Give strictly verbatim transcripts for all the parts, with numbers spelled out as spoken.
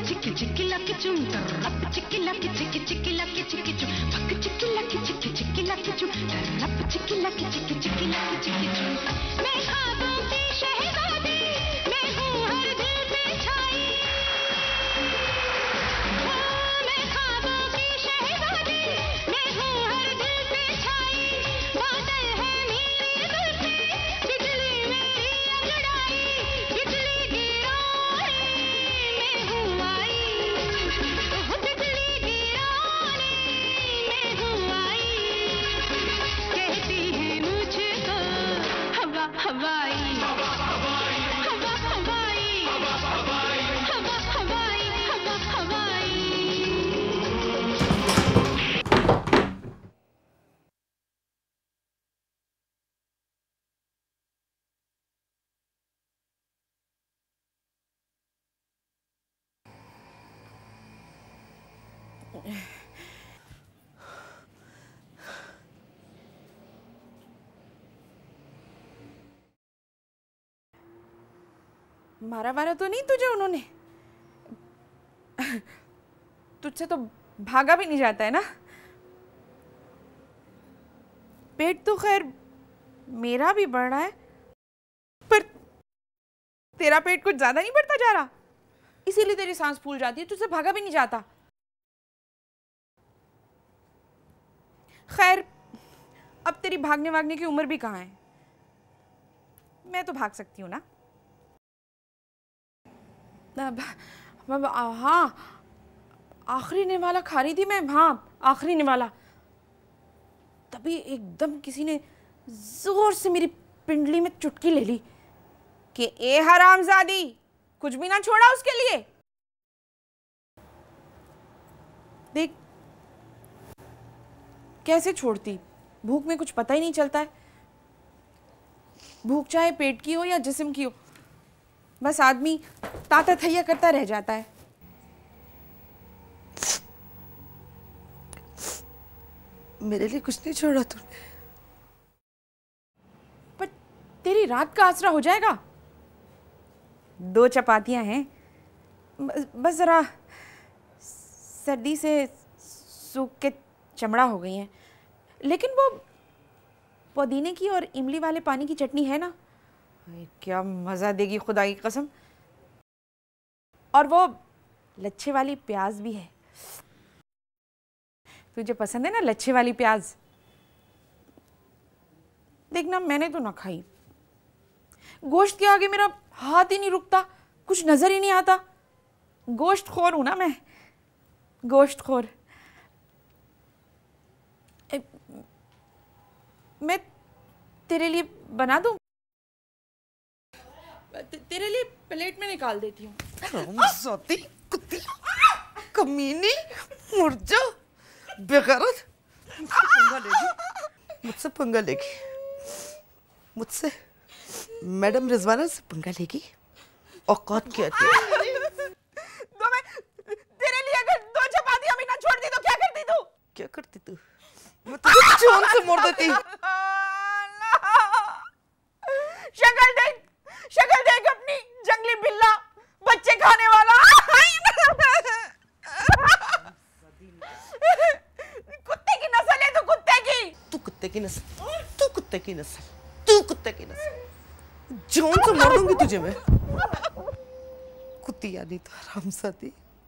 चिकी चिकी lucky चुम रप चिकी lucky चिकी चिकी lucky चिकी चुम पक चिकी लकी चिकी चिकी लकी चुम रप चिकी लकी चिकी चिकी लकी चिकी चुम मैं ख्वाबों की शहजादी मैं हूँ हर दिल पे छाई मैं ख्वाबों की शहजादी मैं हूँ हर दिल पे छाई बादल है मेरे दिल पे बिजली मेरी अंगड़ाई बिजली गिराने मैं हूँ आई बिजली गिराने मैं हूँ आई कहती है मुझको हवा हवाई हवा हवाई हवा हवाई हवा हवाई हवा हवाई हवा हवाई। मारा वारा तो नहीं तुझे उन्होंने? तुझसे तो भागा भी नहीं जाता है ना। पेट तो खैर मेरा भी बढ़ रहा है, पर तेरा पेट कुछ ज्यादा नहीं बढ़ता जा रहा, इसीलिए तेरी सांस फूल जाती है, तुझसे भागा भी नहीं जाता। खैर अब तेरी भागने वागने की उम्र भी कहाँ है, मैं तो भाग सकती हूँ ना। अब, अब, हाँ आखिरी निवाला खा रही थी मैं, हाँ आखिरी निवाला, तभी एकदम किसी ने जोर से मेरी पिंडली में चुटकी ले ली कि ए हरामजादी कुछ भी ना छोड़ा उसके लिए। देख कैसे छोड़ती, भूख में कुछ पता ही नहीं चलता है, भूख चाहे पेट की हो या जिस्म की हो, बस आदमी ताता थैया करता रह जाता है। मेरे लिए कुछ नहीं छोड़ा तूने। पर तेरी रात का आसरा हो जाएगा। दो चपातियां हैं, बस जरा सर्दी से सूख के चमड़ा हो गई हैं, लेकिन वो पुदीने की और इमली वाले पानी की चटनी है ना, क्या मज़ा देगी खुदा की कसम। और वो लच्छे वाली प्याज भी है, तुझे पसंद है ना लच्छे वाली प्याज। देखना मैंने तो ना खाई, गोश्त के आगे मेरा हाथ ही नहीं रुकता, कुछ नजर ही नहीं आता। गोश्त खोर हूं ना मैं, गोश्त खोर। मैं तेरे लिए बना दूं, तेरे लिए प्लेट में निकाल देती हूँ। हरामजादी कुत्ती, कमीनी, मुर्जा, बेगैरत, पंगा लेगी, मुझसे पंगा लेगी, मुझसे मैडम रिजवाना से पंगा लेगी। औकात क्या थी? तो मैं तेरे लिए अगर दो चपातियां भी ना छोड़ती तो क्या करती तू? क्या करती तू? मैं तुझे जान से मार देती। शक्ल देख, शक्ल देख अपनी, जंगली बिल्ला, बच्चे खाने वाला। कुत्ते की नस्ल है तू, कुत्ते की। तू कुत्ते की नस्ल, तू कुत्ते की नस्ल, तू कुत्ते की नस्ल, जान से मार दूंगी तुझे मैं। कुत्ती यानी तो हरामजादी।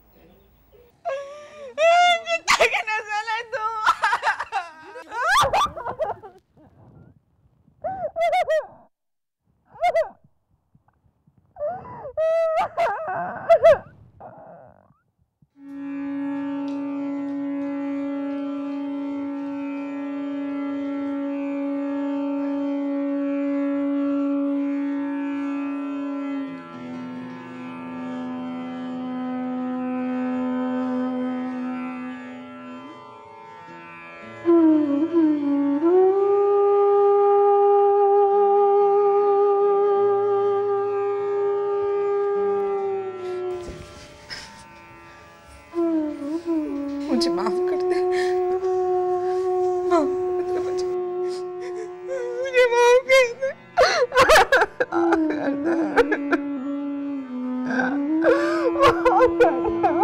कुत्ते की नस्ल है तू। मुझे माफ कर दे, माफ कर दे मुझे, मुझे माफ कर दे, माफ कर दे, माफ कर दे।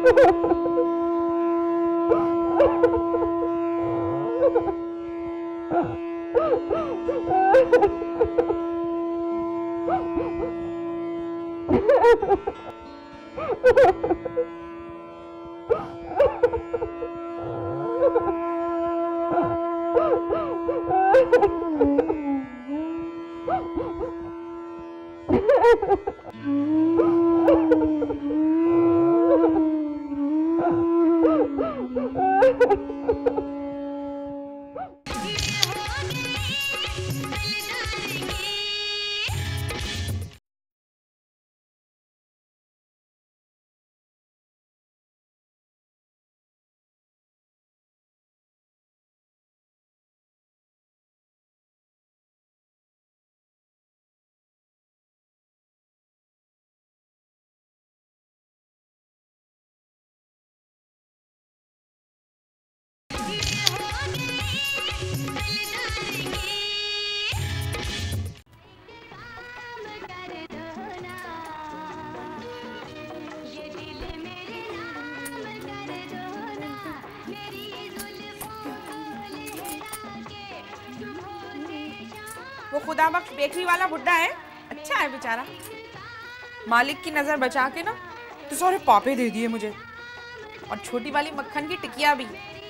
वो खुदाबख्श बेकरी वाला बुड्ढा है, अच्छा है बेचारा। मालिक की नजर बचा के ना तो सारे पापे दे दिए मुझे, और छोटी वाली मक्खन की टिकिया भी।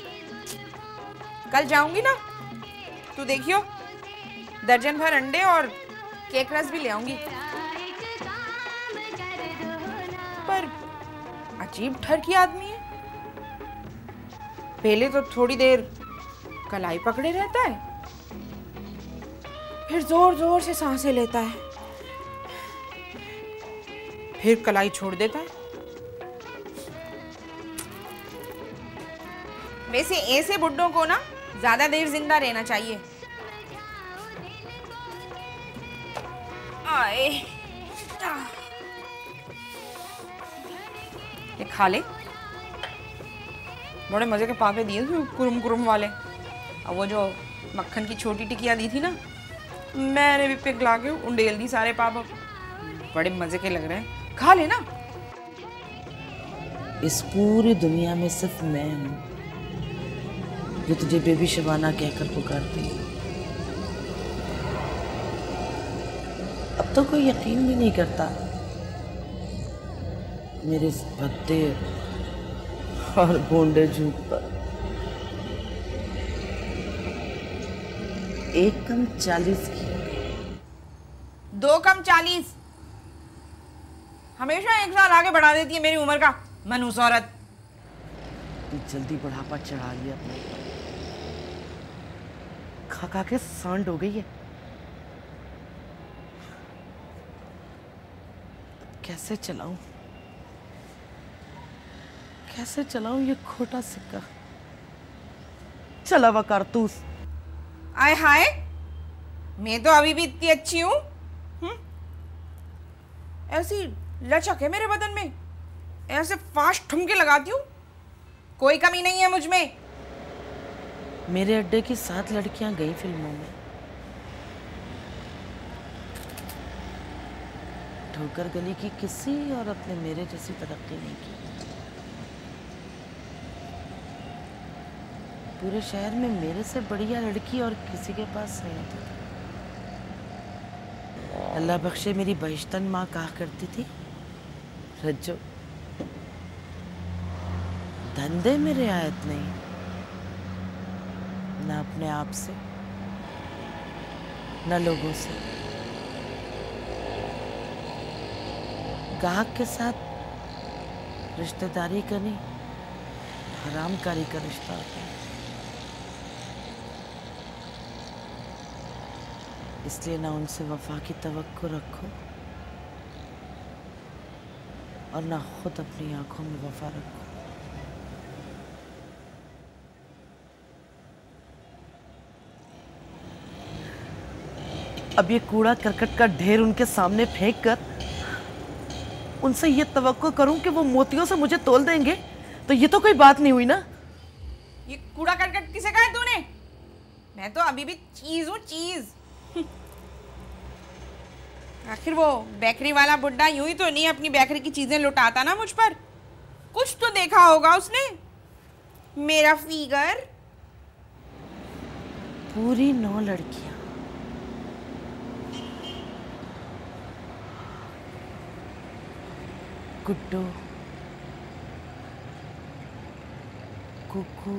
कल जाऊंगी ना तू देखियो, दर्जन भर अंडे और केक रस भी ले आऊंगी। पर अजीब ठर की आदमी है, पहले तो थोड़ी देर कलाई पकड़े रहता है, फिर जोर जोर से सांसें लेता है, फिर कलाई छोड़ देता है। वैसे ऐसे बुड्ढों को ना ज्यादा देर जिंदा रहना चाहिए। आए, ये खा ले, बड़े मजे के पापे दिए थे कुरुम कुरुम वाले। अब वो जो मक्खन की छोटी टिकिया दी थी ना, मैंने भी पिघला के उंडेल दी सारे पापा, बड़े मजे के लग रहे हैं, खा लेना। इस पूरी दुनिया में सिर्फ मैं हूँ जो तुझे बेबी शबाना कहकर पुकारती है। अब तो कोई यकीन भी नहीं करता मेरे इस भद्दे और बोंडे झूठ पर। एक कम चालीस की, दो कम चालीस, हमेशा एक साल आगे बढ़ा देती है मेरी उम्र का मनूस औरत। तू जल्दी बुढ़ापा चढ़ा लिया अपने, खा खा के सांड हो गई है। कैसे चलाऊं कैसे चलाऊं ये खोटा सिक्का। चला हुआ कारतूस। आय हाय, मैं तो अभी भी इतनी अच्छी हूँ। ऐसी लचक है मेरे बदन में, ऐसे फास्ट ठुमके लगाती हूँ, कोई कमी नहीं है मुझ में। मेरे अड्डे की सात लड़कियां गई फिल्मों में, ठोकर गली की किसी औरत ने मेरे जैसी तरक्की नहीं की। पूरे शहर में मेरे से बढ़िया लड़की और किसी के पास नहीं थी। अल्लाह बख्शे मेरी बहिश्तन माँ कहा करती थी, रज्जो धंधे में रियायत नहीं, ना अपने आप से न लोगों से। गाहक के साथ रिश्तेदारी करनी हरामकारी का रिश्ता होता है। इसलिए ना उनसे वफा की तवक्को रखो और ना खुद अपनी आंखों में वफा रखो। अब ये कूड़ा करकट का ढेर उनके सामने फेंक कर उनसे ये तवक्को करूं कि वो मोतियों से मुझे तोल देंगे, तो ये तो कोई बात नहीं हुई ना। ये कूड़ा करकट किसे कहा है तूने? मैं तो अभी भी चीज हूँ, चीज। आखिर वो बेकरी वाला बुड्ढा यूं ही तो नहीं अपनी बेकरी की चीजें लुटाता ना मुझ पर। कुछ तो देखा होगा उसने। मेरा फिगर। पूरी नौ लड़कियां। गुड्डू, कुकू,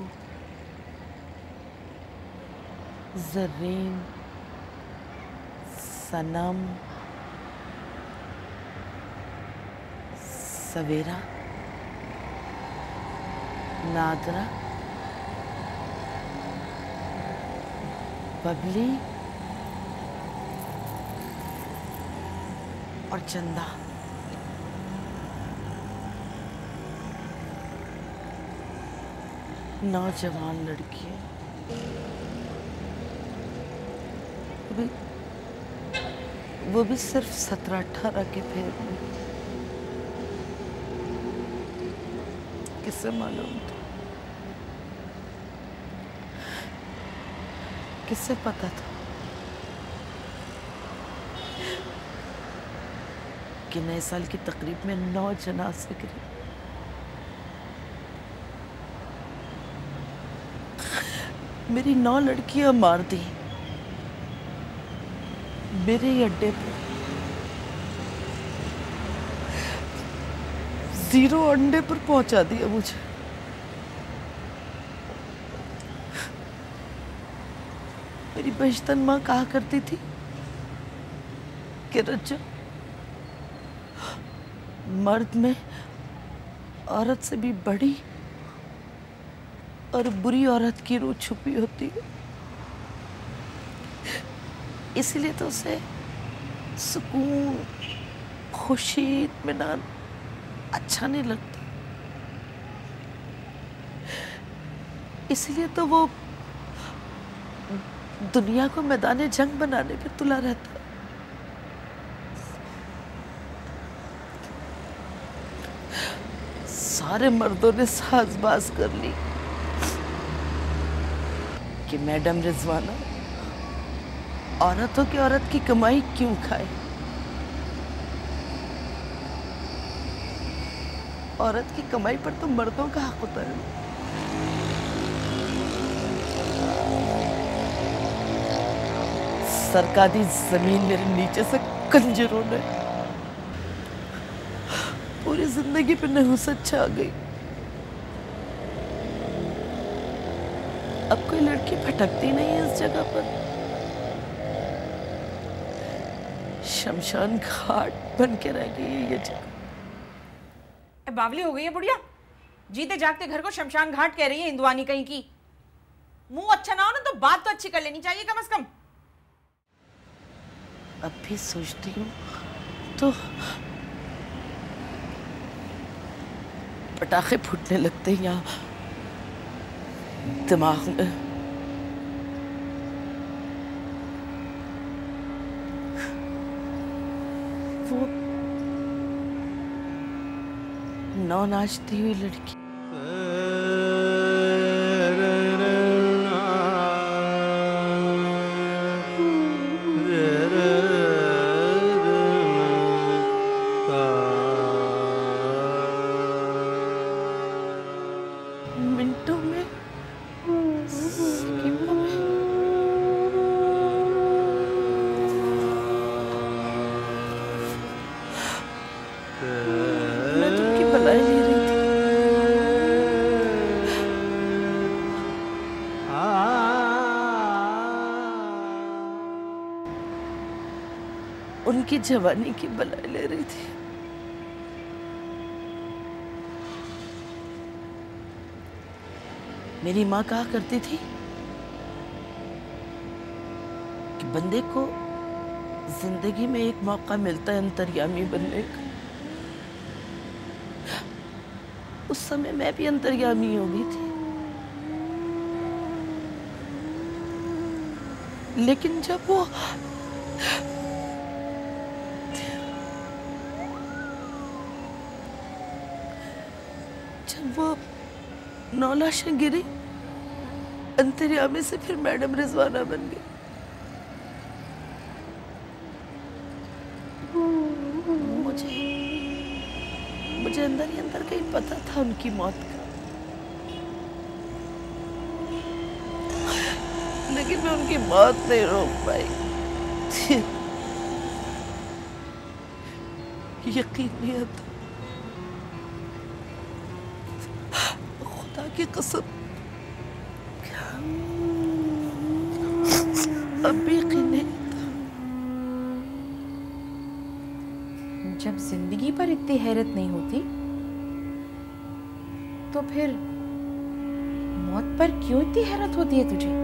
जरीन, सनम, सवेरा, नादरा, बबली और चंदा। नौजवान लड़की, वो भी वो भी सिर्फ सत्रह अठारह के फेर में। किससे मालूम था? किससे पता था कि नए साल की तकरीब में नौ जनाज़े गिरे? मेरी नौ लड़कियां मार दी मेरे ही अड्डे पे। जीरो अंडे पर पहुंचा दिया मुझे। मेरी बचपन माँ कहा करती थी कि रज्जा, मर्द में औरत से भी बड़ी और बुरी औरत की रूह छुपी होती है, इसलिए तो उसे सुकून, खुशी, इत्मीनान अच्छा नहीं लगता। इसलिए तो वो दुनिया को मैदान जंग बनाने पे तुला रहता है। सारे मर्दों ने साजबाज कर ली कि मैडम रिजवाना औरतों की औरत की कमाई क्यों खाए। औरत की कमाई पर तो मर्दों का हक होता है। सरकारी जमीन मेरे नीचे से कंजरों ने पूरी जिंदगी पे नहुसत छा गई। अब कोई लड़की भटकती नहीं है इस जगह पर। शमशान घाट बन के रह गई है ये जगह। बावली हो गई है बुढ़िया, जीते जागते घर को शमशान घाट कह रही है हिंदुआनी कहीं की। मुंह अच्छा ना हो ना तो बात तो अच्छी कर लेनी चाहिए कम से कम। अब भी सोचती हूँ तो पटाखे फूटने लगते हैं यहाँ दिमाग में। वो नौ नाचती हुई लड़की मिनटों में, सेकंडों में मैं तो उनकी भलाई ले रही थी। उनकी जवानी की भलाई ले रही थी। मेरी माँ कहा करती थी कि बंदे को जिंदगी में एक मौका मिलता है अंतर्यामी बनने का। उस समय मैं भी अंतर्यामी हो गई थी, लेकिन जब वो जब वो नौ लाशें गिरी, अंतर्यामी से फिर मैडम रिजवाना बन गई। मुझे मुझे अंदर ही अंदर कहीं पता था उनकी मौत का, लेकिन मैं उनकी मौत नहीं रोक पाई। यकीन नहीं आता, खुदा की कसम अब भी यकीन नहीं आता। जब जिंदगी पर इतनी हैरत नहीं होती तो फिर मौत पर क्यों इतनी हैरत होती है तुझे?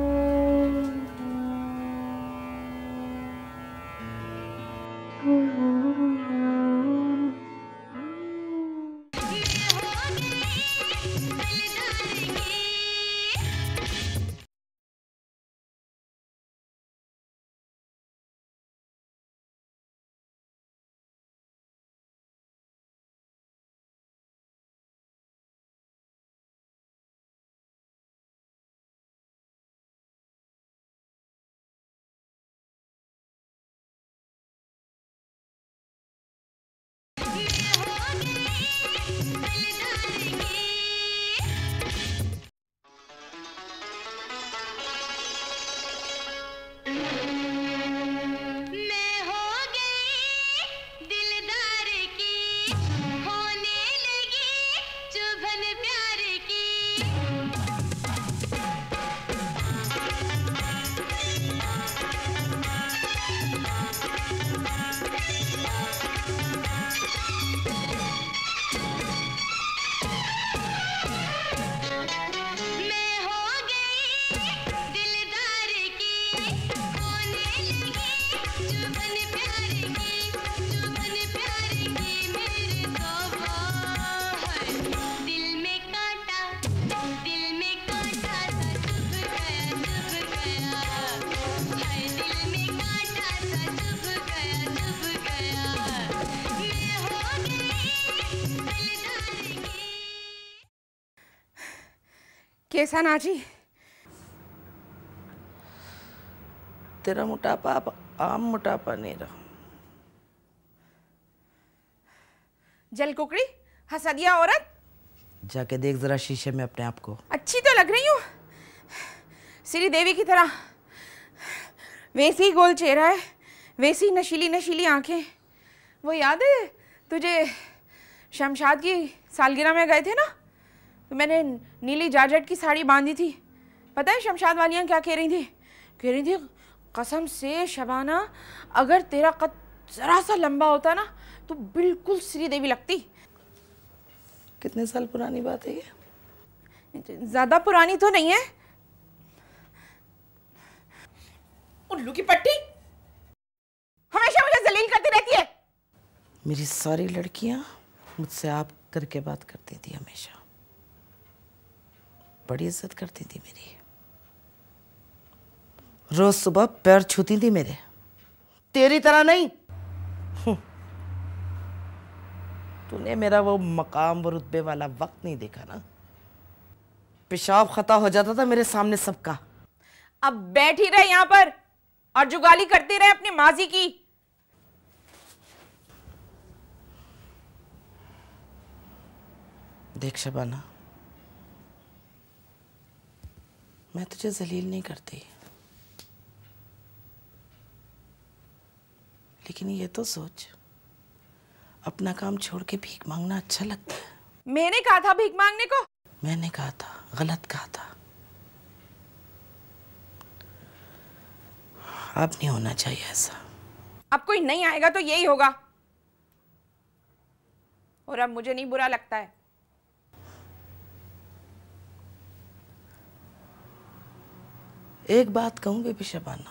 कैसा नाजी? तेरा मोटापा अब आम मोटापा नहीं रहा। जल कुकड़ी, हसदिया औरत, जाके देख जरा शीशे में अपने आप को। अच्छी तो लग रही हूँ, श्री देवी की तरह। वैसी गोल चेहरा है, वैसी नशीली नशीली आंखें। वो याद है तुझे शमशाद की सालगिरह में गए थे ना, तो मैंने नीली जारजेट की साड़ी बांधी थी। पता है शमशाद वालियाँ क्या कह रही थी? कह रही थी कसम से शबाना, अगर तेरा कद जरा सा लंबा होता ना तो बिल्कुल श्री देवी लगती। कितने साल पुरानी बात है ये? ज्यादा पुरानी तो नहीं है। उल्लू की पट्टी हमेशा मुझे जलील करती रहती है। मेरी सारी लड़कियां मुझसे आप करके बात करती थी, हमेशा बड़ी इज्जत करती थी मेरी। रोज सुबह पैर छूती थी मेरे, तेरी तरह नहीं। तूने मेरा वो मकाम वो रुतबे वाला वक्त नहीं देखा ना, पेशाब खता हो जाता था मेरे सामने सबका। अब बैठ ही रहे यहाँ पर और जुगाली करते रहे अपनी माजी की। देख शबाना, मैं तुझे जलील नहीं करती, लेकिन ये तो सोच, अपना काम छोड़ के भीख मांगना अच्छा लगता है? मैंने कहा था भीख मांगने को? मैंने कहा था, गलत कहा था। अब नहीं होना चाहिए ऐसा। अब कोई नहीं आएगा तो यही होगा, और अब मुझे नहीं बुरा लगता है। एक बात कहूं बेबी शबाना,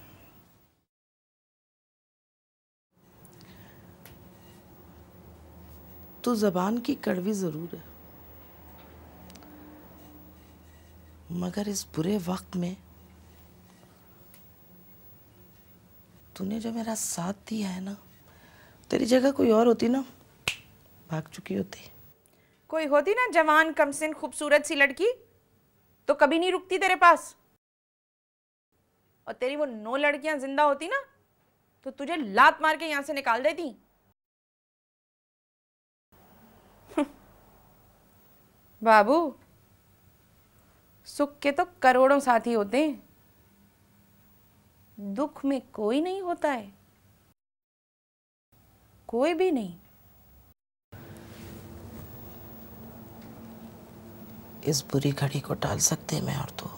तू जबान की कड़वी जरूर है, मगर इस बुरे वक्त में तूने जो मेरा साथ दिया है ना, तेरी जगह कोई और होती ना, भाग चुकी होती। कोई होती ना जवान कमसिन खूबसूरत सी लड़की, तो कभी नहीं रुकती तेरे पास। और तेरी वो नौ लड़कियां जिंदा होती ना, तो तुझे लात मार के यहां से निकाल देती। बाबू, सुख के तो करोड़ों साथी होते हैं, दुख में कोई नहीं होता है, कोई भी नहीं। इस बुरी घड़ी को टाल सकते हैं मैं और तू।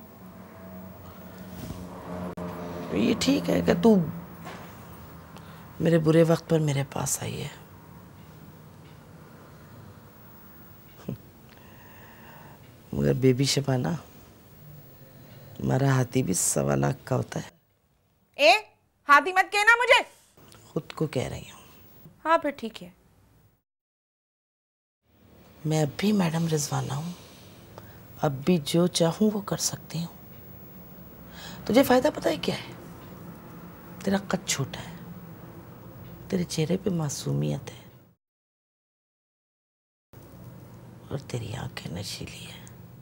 ये ठीक है कि तू मेरे बुरे वक्त पर मेरे पास आई है, मगर बेबी शबाना, हमारा हाथी भी सवा लाख का होता है। ए, हाथी मत कहना मुझे। खुद को कह रही हूँ। हाँ फिर ठीक है। मैं अब भी मैडम रिजवाना हूँ, अब भी जो चाहूँ वो कर सकती हूँ। तुझे फायदा पता है क्या है? तेरा कद छोटा है, तेरे चेहरे पे मासूमियत है और तेरी आंखें नशीली है।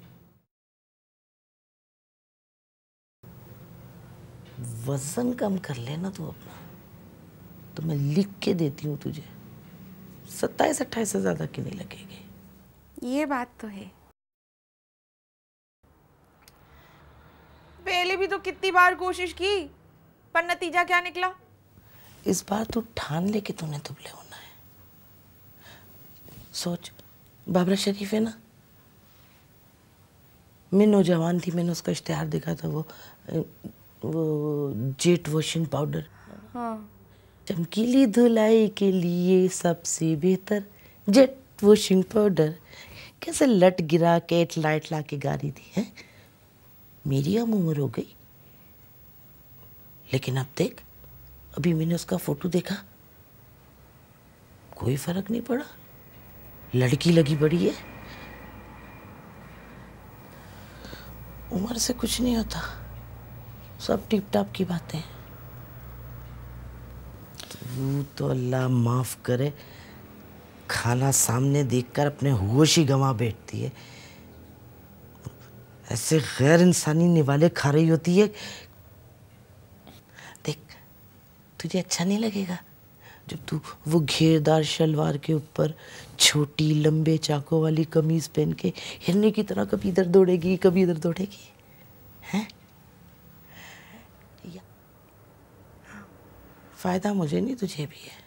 वजन कम कर लेना तू अपना, तो मैं लिख के देती हूँ तुझे, सत्ताईस अट्ठाईस से ज्यादा की नहीं लगेगी। ये बात तो है। पहले भी तो कितनी बार कोशिश की, पर नतीजा क्या निकला? इस बार तू ठान ले कि तूने दुबले होना है। सोच, बाबरा शरीफ है ना, मैं नौजवान थी, मैंने उसका इश्तिहार देखा था, वो वो जेट वॉशिंग पाउडर। हाँ। चमकीली धुलाई के लिए सबसे बेहतर जेट वॉशिंग पाउडर। कैसे लट गिरा के एक लाइट ला के गारी थी है। मेरी अब उम्र हो गई, लेकिन अब देख, अभी मैंने उसका फोटो देखा, कोई फर्क नहीं पड़ा, लड़की लगी बड़ी है। उम्र से कुछ नहीं होता, सब टिप टाप की बातें। तू तो अल्लाह माफ करे, खाना सामने देखकर अपने होश ही गंवा बैठती है, ऐसे गैर इंसानी निवाले खा रही होती है। देख, तुझे अच्छा नहीं लगेगा जब तू वो घेरदार शलवार के ऊपर छोटी लंबे चाकों वाली कमीज पहन के हिरने की तरह कभी इधर दौड़ेगी कभी इधर दौड़ेगी, हैं? फायदा मुझे नहीं, तुझे भी है।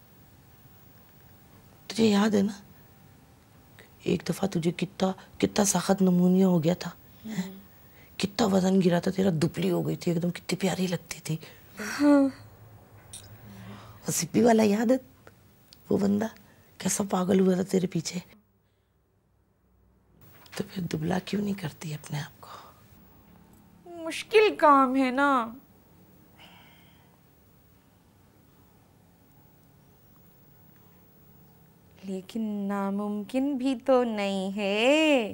तुझे याद है ना, एक दफा तुझे कितना कितना सख्त नमूनिया हो गया था, कितना वजन गिरा था तेरा, दुबली हो गई थी एकदम, कितनी प्यारी लगती थी। हाँ। सिप्पी वाला याद है, वो बंदा कैसा पागल हुआ था तेरे पीछे। तो फिर दुबला क्यों नहीं करती अपने आप को? मुश्किल काम है ना। लेकिन नामुमकिन भी तो नहीं है।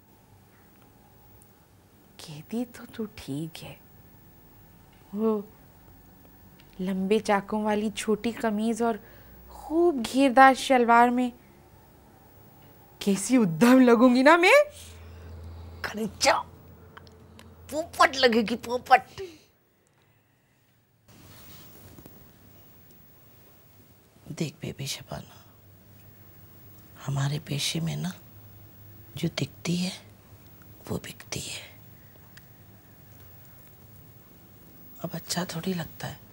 कहती तो तू ठीक है, वो लंबे चाकों वाली छोटी कमीज और खूब घेरदार शलवार में कैसी उद्दम लगूंगी ना मैं। खरीचा पोपट लगेगी, पोपट। देख बेबी शबाना, हमारे पेशे में ना जो दिखती है वो बिकती है। अब अच्छा थोड़ी लगता है,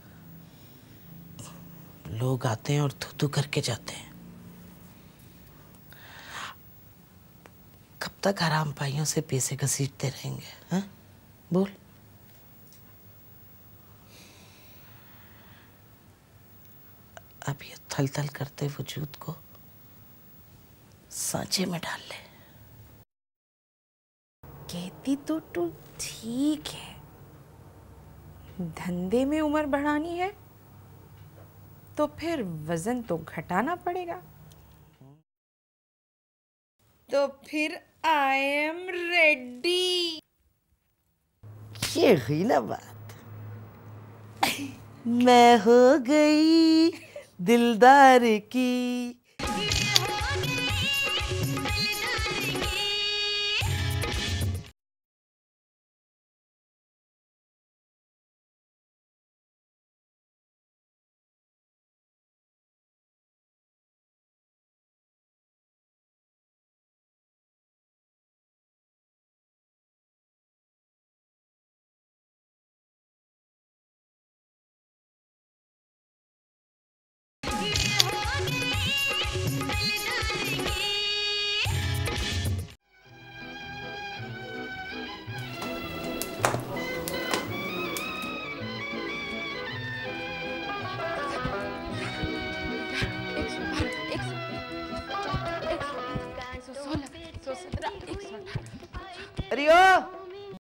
लोग आते हैं और थू थू करके जाते हैं। कब तक हराम पाइयों से पैसे घसीटते रहेंगे, हैं? बोल। अब ये थल थल करते वजूद को सांचे में डाल ले। कहती तो तू ठीक है, धंधे में उम्र बढ़ानी है तो फिर वजन तो घटाना पड़ेगा। तो फिर आई एम रेडी। ये हुई ना बात। मैं हो गई दिलदार की